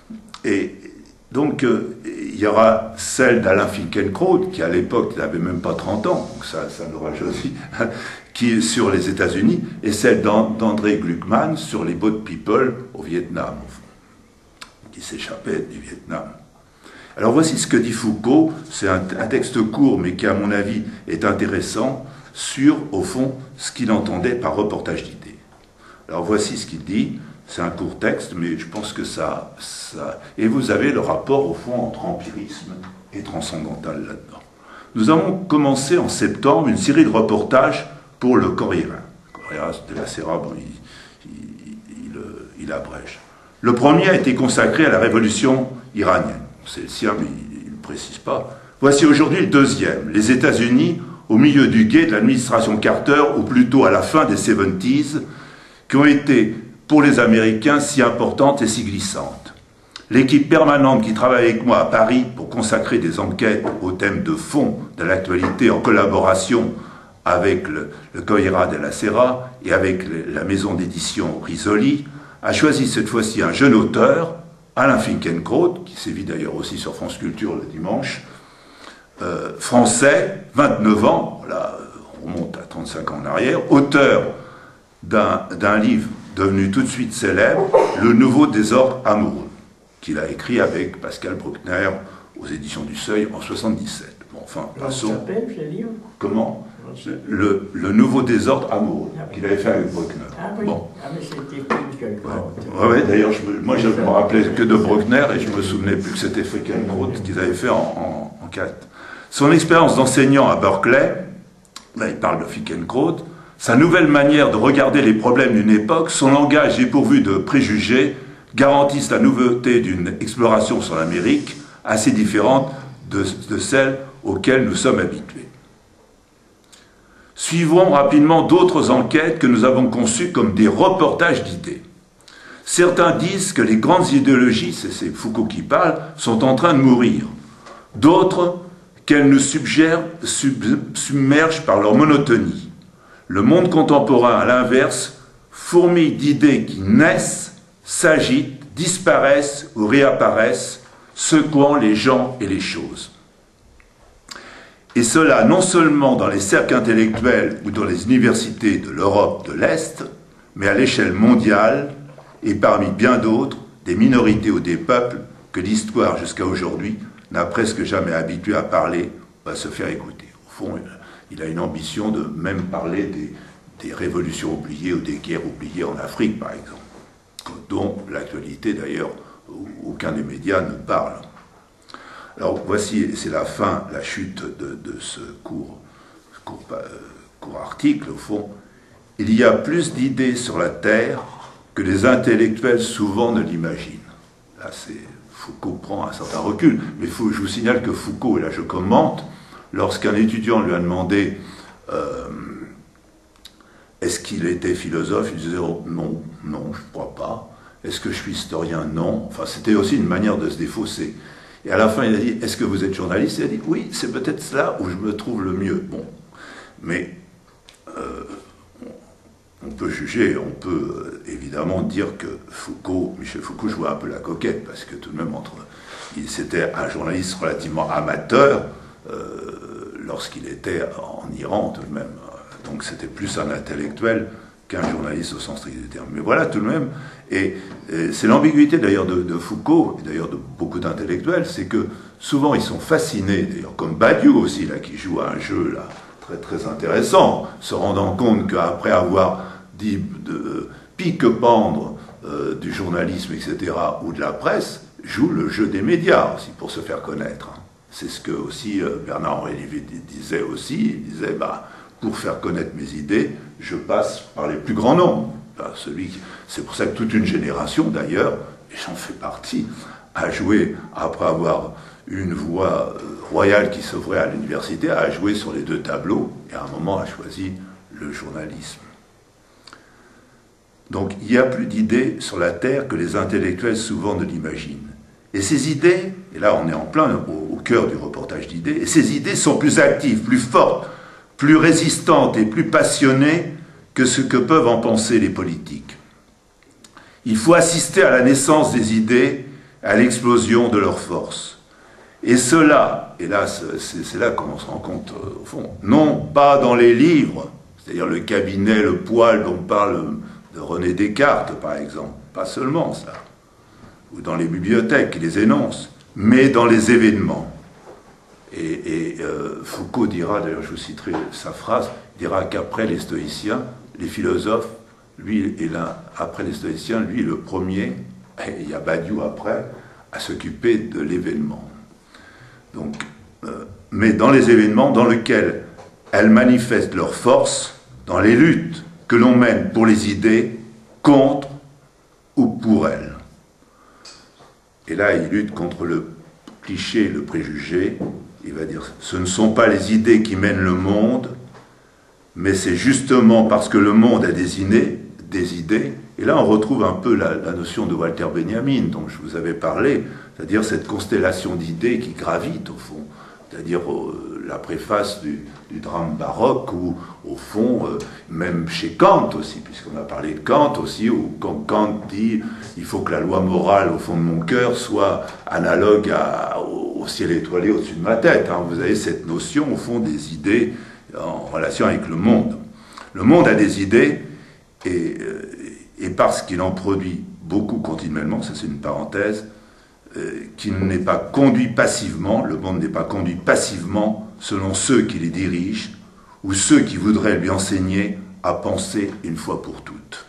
et donc, euh, il y aura celle d'Alain Finkielkraut, qui à l'époque n'avait même pas trente ans, donc ça, ça nous rajeunit, qui est sur les États-Unis, et celle d'André Gluckman sur les boat people au Vietnam, au fond, qui s'échappait du Vietnam. Alors voici ce que dit Foucault, c'est un, un texte court, mais qui à mon avis est intéressant, sur, au fond, ce qu'il entendait par reportage d'idées. Alors voici ce qu'il dit, c'est un court texte, mais je pense que ça, ça... Et vous avez le rapport, au fond, entre empirisme et transcendantal là-dedans. Nous avons commencé en septembre une série de reportages pour le Corriere. Corriere de la Sera, bon, il, il, il, il abrège. Le premier a été consacré à la révolution iranienne. C'est le sien, mais il ne précise pas. Voici aujourd'hui le deuxième. Les États-Unis, au milieu du gué de l'administration Carter, ou plutôt à la fin des soixante-dix, qui ont été, pour les Américains, si importantes et si glissantes. L'équipe permanente qui travaille avec moi à Paris pour consacrer des enquêtes aux thèmes de fond de l'actualité en collaboration avec le, le Corriere della Sera et avec le, la maison d'édition Risoli, a choisi cette fois-ci un jeune auteur, Alain Finkielkraut, qui sévit d'ailleurs aussi sur France Culture le dimanche, euh, français, vingt-neuf ans, là on remonte à trente-cinq ans en arrière, auteur d'un livre devenu tout de suite célèbre, Le Nouveau Désordre amoureux, qu'il a écrit avec Pascal Bruckner aux éditions du Seuil en soixante-dix-sept. Bon, enfin, passons. Comment s'appelle ce livre? Comment? Le, le Nouveau Désordre amoureux, ah, oui. qu'il avait fait avec Bruckner. Ah oui, bon. ah, mais c'était quelque part. Ouais, ouais, d'ailleurs, moi je me rappelais que de Bruckner et je me souvenais plus que c'était Finkielkraut qu'ils avaient fait en, en, en quatre. Son expérience d'enseignant à Berkeley, là il parle de Finkielkraut, sa nouvelle manière de regarder les problèmes d'une époque, son langage dépourvu de préjugés, garantissent la nouveauté d'une exploration sur l'Amérique assez différente de, de celle auxquelles nous sommes habitués. Suivront rapidement d'autres enquêtes que nous avons conçues comme des reportages d'idées. Certains disent que les grandes idéologies, c'est Foucault qui parle, sont en train de mourir. D'autres qu'elles nous suggèrent, sub, submergent par leur monotonie. Le monde contemporain, à l'inverse, fourmille d'idées qui naissent, s'agitent, disparaissent ou réapparaissent, secouant les gens et les choses. Et cela non seulement dans les cercles intellectuels ou dans les universités de l'Europe de l'Est, mais à l'échelle mondiale et parmi bien d'autres, des minorités ou des peuples que l'histoire jusqu'à aujourd'hui n'a presque jamais habitué à parler ou à se faire écouter. Au fond, il a une ambition de même parler des, des révolutions oubliées ou des guerres oubliées en Afrique, par exemple, dont l'actualité d'ailleurs, aucun des médias ne parle. Alors voici, c'est la fin, la chute de, de ce court, court, euh, court article, au fond. Il y a plus d'idées sur la Terre que les intellectuels souvent ne l'imaginent. Là, c'est, Foucault prend un certain recul, mais faut, je vous signale que Foucault, et là je commente, lorsqu'un étudiant lui a demandé euh, est-ce qu'il était philosophe, il disait oh, non, non, je ne crois pas. Est-ce que je suis historien? Non. Enfin, c'était aussi une manière de se défausser. Et à la fin, il a dit, est-ce que vous êtes journaliste? Il a dit, oui, c'est peut-être là où je me trouve le mieux. Bon, mais euh, on peut juger, on peut évidemment dire que Foucault, Michel Foucault jouait un peu la coquette, parce que tout de même, entre, c'était un journaliste relativement amateur euh, lorsqu'il était en Iran, tout de même. Donc c'était plus un intellectuel qu'un journaliste au sens strict du terme. Mais voilà, tout de même, et, et c'est l'ambiguïté d'ailleurs de, de Foucault, et d'ailleurs de beaucoup d'intellectuels, c'est que souvent ils sont fascinés, d'ailleurs comme Badiou aussi, là, qui joue à un jeu là, très très intéressant, se rendant compte qu'après avoir dit de pique-pendre euh, du journalisme, et cetera, ou de la presse, joue le jeu des médias aussi pour se faire connaître. C'est ce que aussi euh, Bernard-Henri Lévy disait aussi, il disait, bah, pour faire connaître mes idées, je passe par les plus grands noms. Enfin, celui qui... C'est pour ça que toute une génération, d'ailleurs, et j'en fais partie, a joué, après avoir eu une voie royale qui s'ouvrait à l'université, a joué sur les deux tableaux, et à un moment a choisi le journalisme. Donc il n'y a plus d'idées sur la Terre que les intellectuels souvent ne l'imaginent. Et ces idées, et là on est en plein au, au cœur du reportage d'idées, et ces idées sont plus actives, plus fortes, plus résistantes et plus passionnées que ce que peuvent en penser les politiques. Il faut assister à la naissance des idées, à l'explosion de leurs forces. Et cela, et là c'est là qu'on se rend compte au fond, non pas dans les livres, c'est-à-dire le cabinet, le poêle dont parle de René Descartes par exemple, pas seulement ça, ou dans les bibliothèques qui les énoncent, mais dans les événements. Et, et euh, Foucault dira, d'ailleurs je vous citerai sa phrase, dira qu'après les stoïciens, les philosophes, lui est là, après les stoïciens, lui est le premier, et il y a Badiou après, à s'occuper de l'événement. Donc, euh, mais dans les événements dans lesquels elles manifestent leur force, dans les luttes que l'on mène pour les idées, contre ou pour elles. Et là, il lutte contre le cliché, le préjugé. Il va dire, ce ne sont pas les idées qui mènent le monde, mais c'est justement parce que le monde a des idées, des idées. Et là, on retrouve un peu la, la notion de Walter Benjamin, dont je vous avais parlé, c'est-à-dire cette constellation d'idées qui gravitent, au fond. C'est-à-dire euh, la préface du, du drame baroque, ou au fond, euh, même chez Kant aussi, puisqu'on a parlé de Kant aussi, où quand Kant dit « il faut que la loi morale au fond de mon cœur soit analogue à, au, au ciel étoilé au-dessus de ma tête hein. ». Vous avez cette notion, au fond, des idées en relation avec le monde. Le monde a des idées, et, et parce qu'il en produit beaucoup continuellement, ça c'est une parenthèse, euh, qu'il n'est pas conduit passivement, le monde n'est pas conduit passivement selon ceux qui les dirigent, ou ceux qui voudraient lui enseigner à penser une fois pour toutes.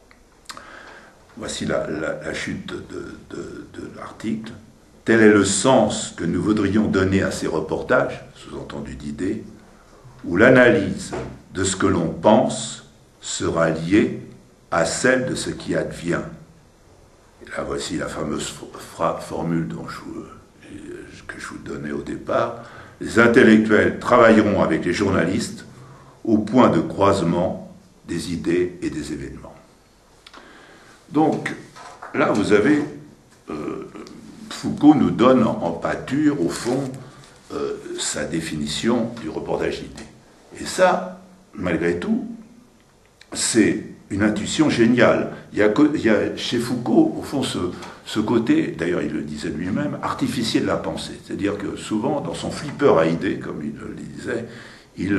Voici la, la, la chute de, de, de l'article. Tel est le sens que nous voudrions donner à ces reportages, sous-entendu d'idées, où l'analyse de ce que l'on pense sera liée à celle de ce qui advient. Et là, voici la fameuse formule dont je vous, que je vous donnais au départ. Les intellectuels travailleront avec les journalistes au point de croisement des idées et des événements. Donc, là, vous avez... Euh, Foucault nous donne en, en pâture, au fond, euh, sa définition du reportage d'idées. Et ça, malgré tout, c'est une intuition géniale. Il y a, il y a chez Foucault, au fond, ce, ce côté, d'ailleurs il le disait lui-même, artificiel de la pensée. C'est-à-dire que souvent, dans son flipper à idées, comme il le disait, il,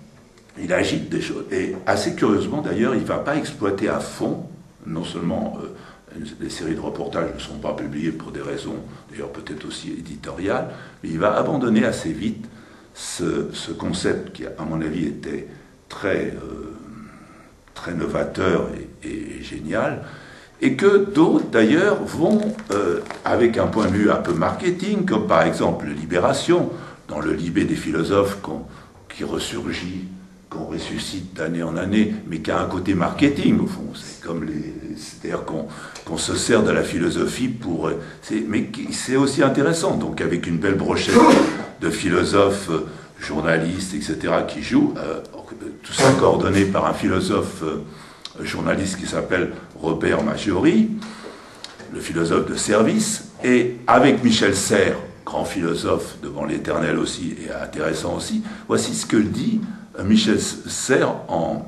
il agite des choses. Et assez curieusement, d'ailleurs, il ne va pas exploiter à fond, non seulement euh, les séries de reportages ne sont pas publiées pour des raisons, d'ailleurs peut-être aussi éditoriales, mais il va abandonner assez vite ce, ce concept qui, à mon avis, était très... Euh, très novateur et, et génial, et que d'autres d'ailleurs vont, euh, avec un point de vue un peu marketing, comme par exemple Libération, dans le Libé des philosophes qu'on, qui ressurgit, qu'on ressuscite d'année en année, mais qui a un côté marketing au fond. C'est comme les, c'est-à-dire qu'on, qu'on se sert de la philosophie pour, c'est, mais qui, c'est aussi intéressant. Donc avec une belle brochette de philosophes, journalistes, et cetera, qui jouent. Euh, tout ça coordonné par un philosophe euh, journaliste qui s'appelle Robert Maggiori, le philosophe de service, et avec Michel Serres, grand philosophe devant l'éternel aussi, et intéressant aussi, voici ce que dit euh, Michel Serres en,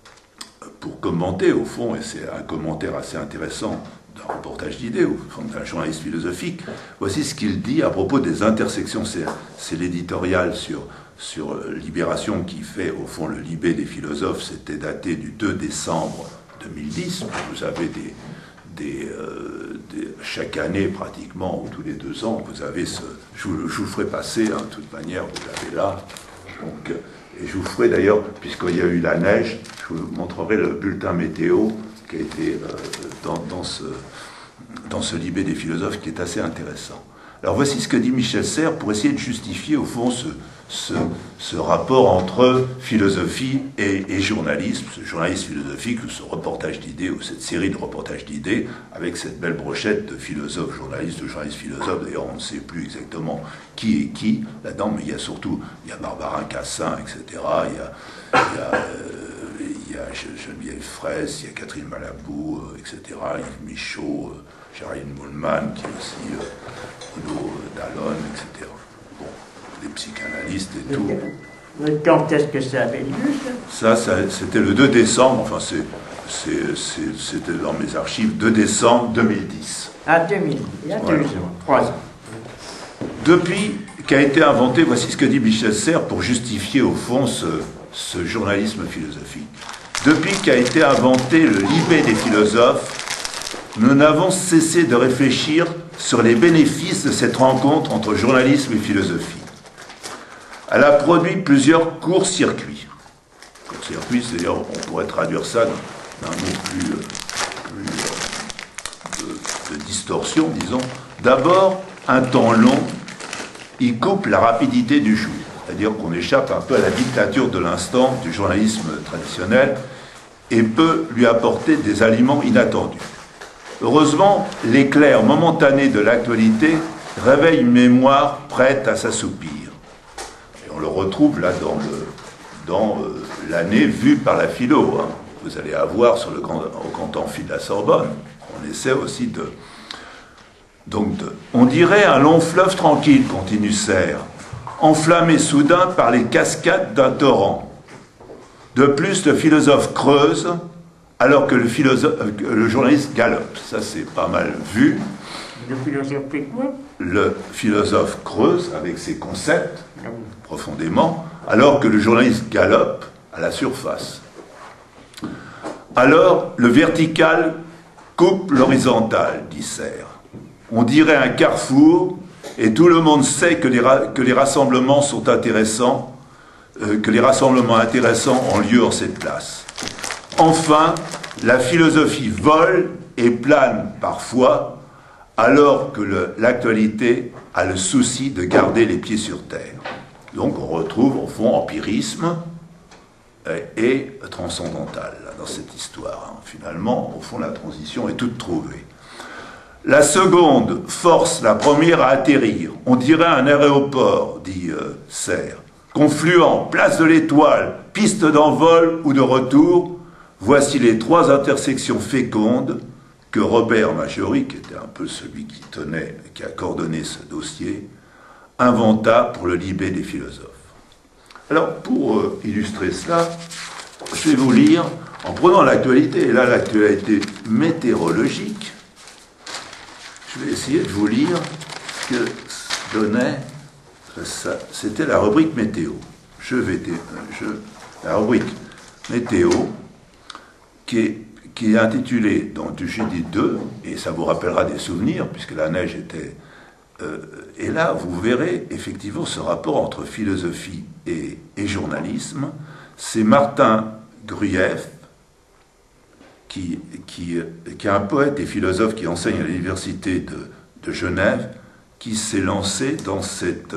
pour commenter, au fond, et c'est un commentaire assez intéressant d'un reportage d'idées, ou d'un journaliste philosophique, voici ce qu'il dit à propos des intersections, c'est, c'est l'éditorial sur... sur Libération qui fait, au fond, le Libé des philosophes, c'était daté du deux décembre deux mille dix. Vous avez des... des, euh, des chaque année, pratiquement, ou tous les deux ans, vous avez ce... Je vous, je vous ferai passer, hein, de toute manière, vous l'avez là. Donc, et je vous ferai d'ailleurs, puisqu'il y a eu la neige, je vous montrerai le bulletin météo qui a été euh, dans, dans, ce, dans ce Libé des philosophes, qui est assez intéressant. Alors voici ce que dit Michel Serres pour essayer de justifier, au fond, ce... Ce, ce rapport entre philosophie et, et journalisme, ce journalisme philosophique, ou ce reportage d'idées, ou cette série de reportages d'idées, avec cette belle brochette de philosophes, journalistes, de journalistes philosophes. D'ailleurs, on ne sait plus exactement qui est qui là-dedans, mais il y a surtout, il y a Barbarin Cassin, et cetera. Il y a, il y a, euh, il y a Geneviève Fraisse, il y a Catherine Malabou, euh, et cetera. Yves Michaud, euh, Géraldine Moulman, qui est aussi euh, Bruno Dallon, et cetera. Des psychanalystes et tout. Quand est-ce que ça avait lieu, ça? Ça, ça c'était le deux décembre, enfin c'était dans mes archives, deux décembre deux mille dix. Ah, deux mille, il y a voilà. deux ans, trois ans. Depuis qu'a été inventé, voici ce que dit Michel Serres pour justifier au fond ce, ce journalisme philosophique. Depuis qu'a été inventé le libé des philosophes, nous n'avons cessé de réfléchir sur les bénéfices de cette rencontre entre journalisme et philosophie. Elle a produit plusieurs courts-circuits. Court-circuit, c'est-à-dire, on pourrait traduire ça d'un mot plus, plus de, de distorsion, disons. D'abord, un temps long, il coupe la rapidité du jour. C'est-à-dire qu'on échappe un peu à la dictature de l'instant du journalisme traditionnel et peut lui apporter des aliments inattendus. Heureusement, l'éclair momentané de l'actualité réveille une mémoire prête à s'assoupir. Et on le retrouve là dans le, dans euh, l'année vue par la philo. Hein. Vous allez avoir sur le grand, au grand amphi de la Sorbonne, on essaie aussi de... Donc, de, on dirait un long fleuve tranquille, continue Serres, enflammé soudain par les cascades d'un torrent. De plus, le philosophe creuse, alors que le, philosophe, euh, le journaliste galope. Ça, c'est pas mal vu. Le philosophe fait quoi? Le philosophe creuse avec ses concepts, ah oui. profondément, alors que le journaliste galope à la surface. Alors, le vertical coupe l'horizontal, dit Serres. On dirait un carrefour, et tout le monde sait que les, que les rassemblements sont intéressants, euh, que les rassemblements intéressants ont lieu en cette place. Enfin, la philosophie vole et plane parfois, alors que l'actualité a le souci de garder les pieds sur terre. Donc on retrouve au fond empirisme et, et transcendantal là, dans cette histoire. Hein. Finalement, au fond, la transition est toute trouvée. La seconde force la première à atterrir. On dirait un aéroport, dit euh, Serres. Confluent, place de l'Étoile, piste d'envol ou de retour, voici les trois intersections fécondes que Robert Majori, qui était un peu celui qui tenait, qui a coordonné ce dossier, inventa pour le libé des philosophes. Alors, pour euh, illustrer cela, je vais vous lire, en prenant l'actualité, et là l'actualité météorologique, je vais essayer de vous lire ce que donnait, c'était la rubrique météo. Je vais, je, la rubrique météo, qui est, qui est intitulée dans du jeudi deux, et ça vous rappellera des souvenirs, puisque la neige était... Euh, et là, vous verrez effectivement ce rapport entre philosophie et, et journalisme. C'est Martin Gruyev, qui, qui, qui est un poète et philosophe qui enseigne à l'université de, de Genève, qui s'est lancé dans cette,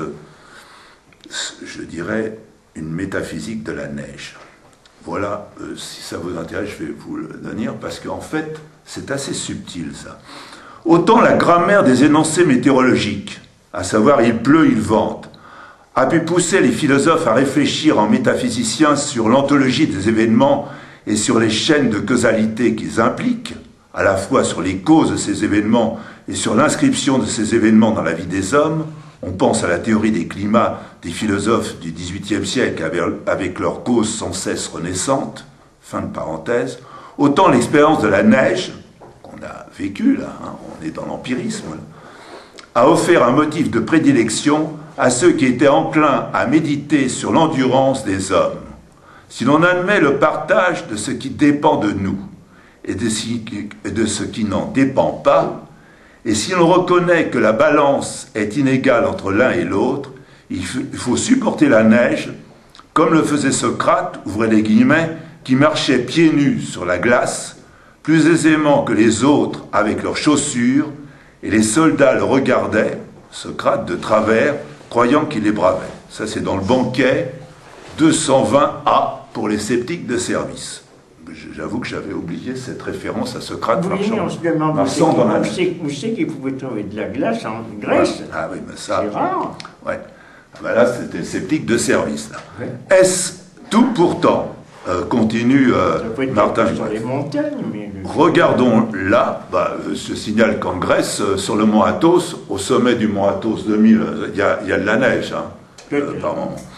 je dirais, une métaphysique de la neige. Voilà, euh, si ça vous intéresse, je vais vous le donner, parce qu'en fait, c'est assez subtil, ça. Autant la grammaire des énoncés météorologiques, à savoir « il pleut, il vente », a pu pousser les philosophes à réfléchir en métaphysiciens sur l'ontologie des événements et sur les chaînes de causalité qu'ils impliquent, à la fois sur les causes de ces événements et sur l'inscription de ces événements dans la vie des hommes. On pense à la théorie des climats des philosophes du dix-huitième siècle avec leurs causes sans cesse renaissantes, fin de parenthèse. Autant l'expérience de la neige, qu'on a vécue là, hein, on est dans l'empirisme, a offert un motif de prédilection à ceux qui étaient enclins à méditer sur l'endurance des hommes. Si l'on admet le partage de ce qui dépend de nous et de ce qui n'en dépend pas, et si l'on reconnaît que la balance est inégale entre l'un et l'autre, il faut supporter la neige, comme le faisait Socrate, ouvrez les guillemets, qui marchait pieds nus sur la glace, plus aisément que les autres avec leurs chaussures, et les soldats le regardaient, Socrate de travers, croyant qu'il les bravait. Ça, c'est dans le banquet deux cent vingt A pour les sceptiques de service. J'avoue que j'avais oublié cette référence à Socrate. Oui, marchand, on se demande où c'est qu'il pouvait trouver de la glace en Grèce. Ouais. Ah oui, mais ça... C'est rare. Ouais. Ah ben là, c'était le sceptique de service. Là. Ouais. Est-ce tout pourtant, euh, continue euh, Martin sur les montagnes, mais... Regardons là, bah, je signale qu'en Grèce, euh, sur le mont Athos, au sommet du mont Athos deux mille, il y, y a de la neige, hein, euh, par moment.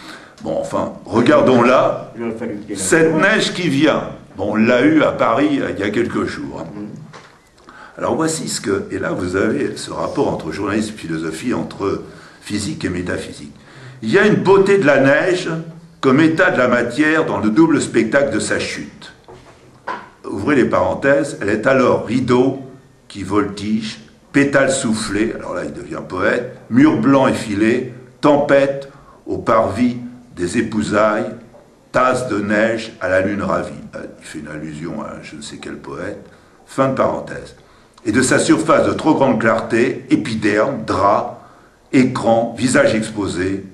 Bon, enfin, regardons-la, cette neige qui vient. Bon, on l'a eu à Paris il y a quelques jours. Hein. Alors voici ce que... Et là, vous avez ce rapport entre journalisme et philosophie, entre physique et métaphysique. Il y a une beauté de la neige comme état de la matière dans le double spectacle de sa chute. Ouvrez les parenthèses, elle est alors rideau qui voltige, pétale soufflée, alors là il devient poète, mur blanc effilé, tempête au parvis des épousailles, tasse de neige à la lune ravie. Il fait une allusion à je ne sais quel poète. Fin de parenthèse. Et de sa surface de trop grande clarté, épiderme, drap, écran, visage exposé,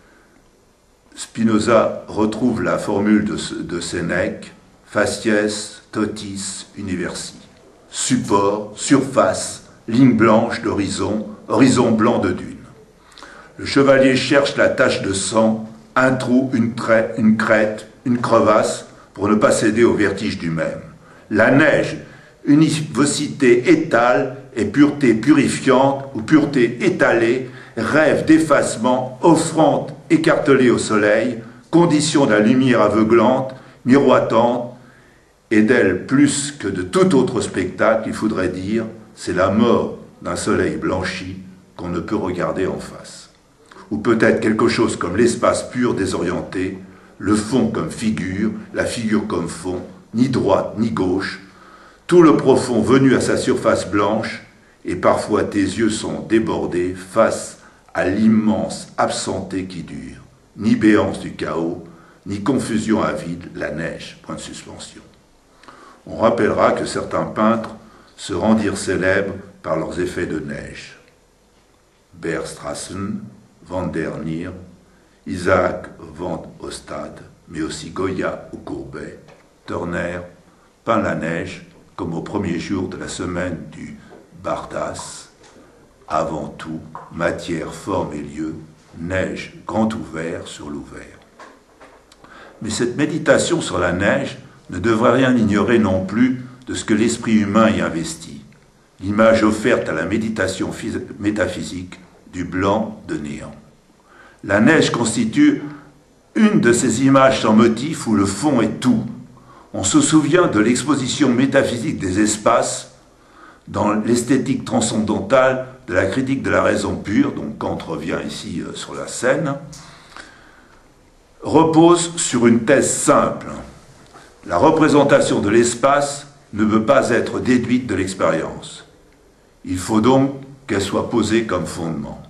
Spinoza retrouve la formule de, de Sénèque, facies, totis, universi. Support, surface, ligne blanche d'horizon, horizon blanc de dune. Le chevalier cherche la tache de sang, un trou, une, trait, une crête, une crevasse, pour ne pas céder au vertige du même. La neige, univocité étale et pureté purifiante ou pureté étalée, rêve d'effacement, offrande écartelée au soleil, condition de la lumière aveuglante, miroitante, et d'elle plus que de tout autre spectacle, il faudrait dire, c'est la mort d'un soleil blanchi qu'on ne peut regarder en face. Ou peut-être quelque chose comme l'espace pur désorienté, le fond comme figure, la figure comme fond, ni droite ni gauche, tout le profond venu à sa surface blanche, et parfois tes yeux sont débordés face à l'immense absenté qui dure, ni béance du chaos, ni confusion avide, la neige, point de suspension. On rappellera que certains peintres se rendirent célèbres par leurs effets de neige. Bergstrassen, Van der Neer, Isaac van Ostade, mais aussi Goya ou Courbet, Turner, peint la neige comme au premier jour de la semaine du Bardas, avant tout, matière, forme et lieu, neige, grand ouvert sur l'ouvert. Mais cette méditation sur la neige ne devrait rien ignorer non plus de ce que l'esprit humain y investit, l'image offerte à la méditation métaphysique du blanc de néant. La neige constitue une de ces images sans motif où le fond est tout. On se souvient de l'exposition métaphysique des espaces dans l'esthétique transcendantale de la critique de la raison pure, donc Kant revient ici euh, sur la scène, repose sur une thèse simple. La représentation de l'espace ne peut pas être déduite de l'expérience. Il faut donc qu'elle soit posée comme fondement.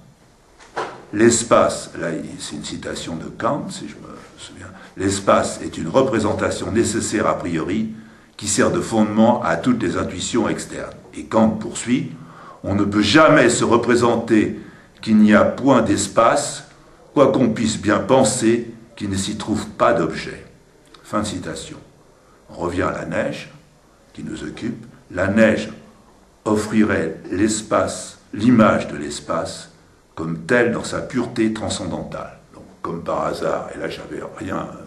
L'espace, là c'est une citation de Kant, si je me souviens, l'espace est une représentation nécessaire a priori qui sert de fondement à toutes les intuitions externes. Et Kant poursuit, on ne peut jamais se représenter qu'il n'y a point d'espace, quoi qu'on puisse bien penser qu'il ne s'y trouve pas d'objet. Fin de citation. On revient à la neige qui nous occupe. La neige offrirait l'espace, l'image de l'espace, comme telle dans sa pureté transcendantale. Donc, comme par hasard, et là j'avais rien euh,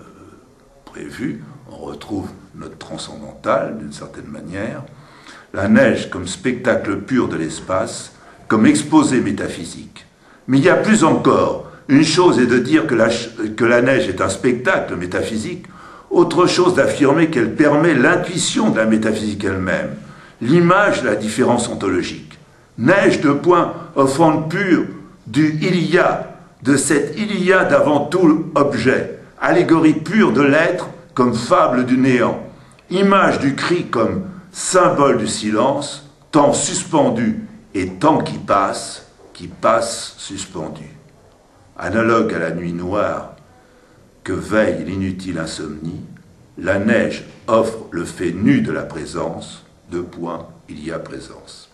prévu, on retrouve notre transcendantal d'une certaine manière. La neige comme spectacle pur de l'espace, comme exposé métaphysique. Mais il y a plus encore. Une chose est de dire que la, que la neige est un spectacle métaphysique, autre chose d'affirmer qu'elle permet l'intuition de la métaphysique elle-même, l'image de la différence ontologique. Neige de point, offrande pure du il y a, de cet il y a d'avant tout objet, allégorie pure de l'être comme fable du néant, image du cri comme symbole du silence, temps suspendu et temps qui passe, qui passe suspendu. Analogue à la nuit noire que veille l'inutile insomnie, la neige offre le fait nu de la présence, deux points, il y a présence.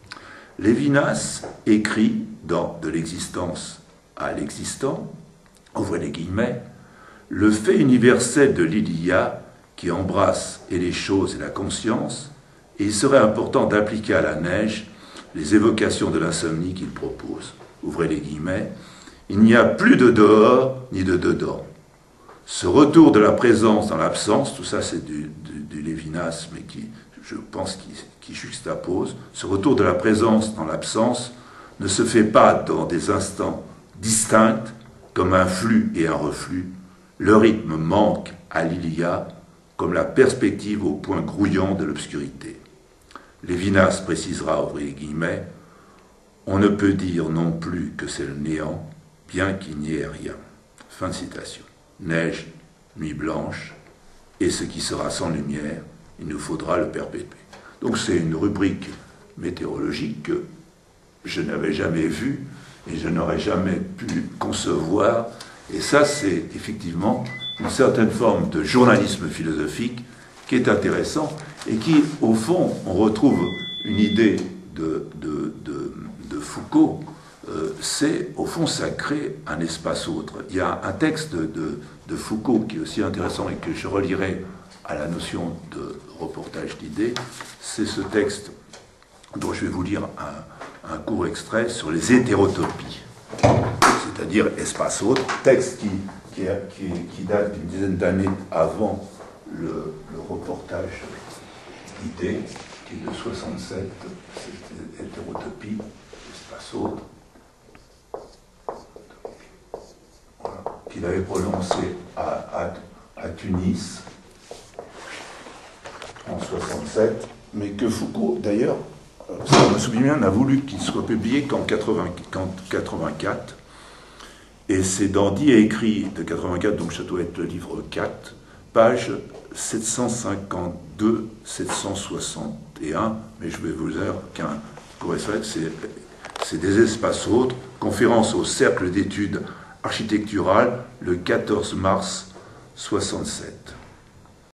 Lévinas écrit dans De l'existence à l'existant, ouvrez les guillemets, le fait universel de l'il y a qui embrasse et les choses et la conscience, et il serait important d'appliquer à la neige les évocations de l'insomnie qu'il propose. Ouvrez les guillemets, il n'y a plus de dehors ni de dedans. Ce retour de la présence dans l'absence, tout ça c'est du, du, du Lévinas, mais qui, je pense, qui, qui juxtapose, ce retour de la présence dans l'absence ne se fait pas dans des instants distincts, comme un flux et un reflux, Le rythme manque à l'Iliade comme la perspective au point grouillant de l'obscurité. Lévinas précisera, ouvrez les guillemets, on ne peut dire non plus que c'est le néant, bien qu'il n'y ait rien. Fin de citation. Neige, nuit blanche, et ce qui sera sans lumière, il nous faudra le perpétuer. Donc c'est une rubrique météorologique que je n'avais jamais vue et je n'aurais jamais pu concevoir. Et ça, c'est effectivement une certaine forme de journalisme philosophique qui est intéressant et qui, au fond, on retrouve une idée de, de, de, de Foucault, euh, c'est, au fond, ça crée un espace autre. Il y a un texte de, de, de Foucault qui est aussi intéressant et que je relierai à la notion de reportage d'idées, c'est ce texte dont je vais vous lire un, un court extrait sur les hétérotopies, c'est-à-dire espace autre, texte qui, qui, a, qui, qui date d'une dizaine d'années avant le, le reportage d'idées, qui est de soixante-sept, c'est hétérotopie, espace autre, voilà, qu'il avait prononcé à, à, à Tunis en soixante-sept, mais que Foucault, d'ailleurs, je me souviens bien, n'a voulu qu'il soit publié qu'en quatre-vingt-quatre, et c'est dans Dit et écrit de quatre-vingt-quatre, donc ça doit être le livre quatre, page sept cent cinquante-deux à sept cent soixante et un, mais je vais vous dire qu'un c'est, c'est des espaces autres, conférence au Cercle d'études architecturales le quatorze mars soixante-sept.